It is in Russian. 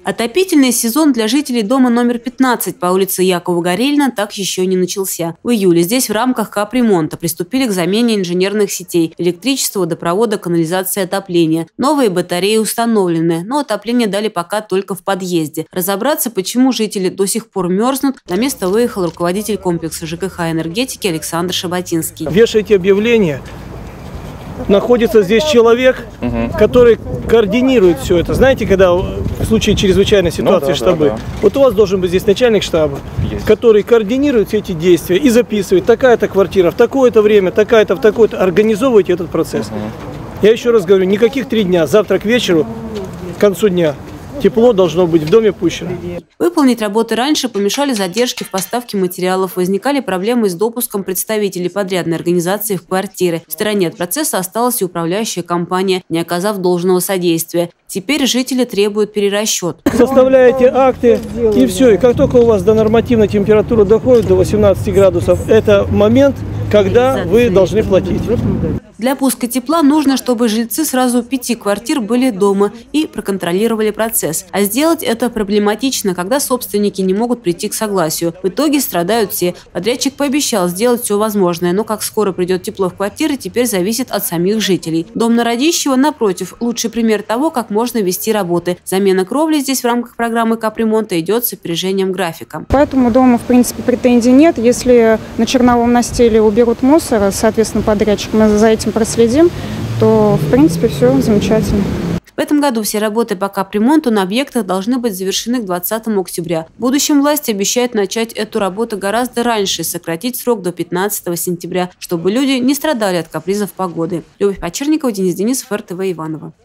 Отопительный сезон для жителей дома номер 15 по улице Якова Горелина так еще не начался. В июле здесь в рамках капремонта приступили к замене инженерных сетей – электричества, водопровода, канализации, отопления. Новые батареи установлены, но отопление дали пока только в подъезде. Разобраться, почему жители до сих пор мерзнут, на место выехал руководитель комплекса ЖКХ и энергетики Александр Шабатинский. Вешайте объявление. Находится здесь человек, который координирует все это. Знаете, когда в случае чрезвычайной ситуации штабы, вот у вас должен быть здесь начальник штаба, который координирует все эти действия и записывает: такая-то квартира в такое-то время, такая-то в такое-то. Организовывайте этот процесс. Я еще раз говорю, никаких 3 дня, завтра к вечеру, к концу дня. Тепло должно быть в доме пущено. Выполнить работы раньше помешали задержки в поставке материалов, возникали проблемы с допуском представителей подрядной организации в квартиры. В стороне от процесса осталась и управляющая компания, не оказав должного содействия. Теперь жители требуют перерасчет. Составляете акты и все. И как только у вас до нормативной температуры доходит до 18 градусов, это момент, когда вы должны платить. Для пуска тепла нужно, чтобы жильцы сразу 5 квартир были дома и проконтролировали процесс. А сделать это проблематично, когда собственники не могут прийти к согласию. В итоге страдают все. Подрядчик пообещал сделать все возможное, но как скоро придет тепло в квартиры, теперь зависит от самих жителей. Дом на Радищева, напротив, лучший пример того, как можно вести работы. Замена кровли здесь в рамках программы капремонта идет с опережением графика. По этому дому, в принципе, претензий нет. Если на черновом настиле уберут мусор, соответственно, подрядчик, мы за этим проследим, то, в принципе, все замечательно. В этом году все работы по капремонту на объектах должны быть завершены к 20 октября. В будущем власти обещают начать эту работу гораздо раньше, сократить срок до 15 сентября, чтобы люди не страдали от капризов погоды. Любовь Почерникова, Денис Денисов, РТВ Иваново.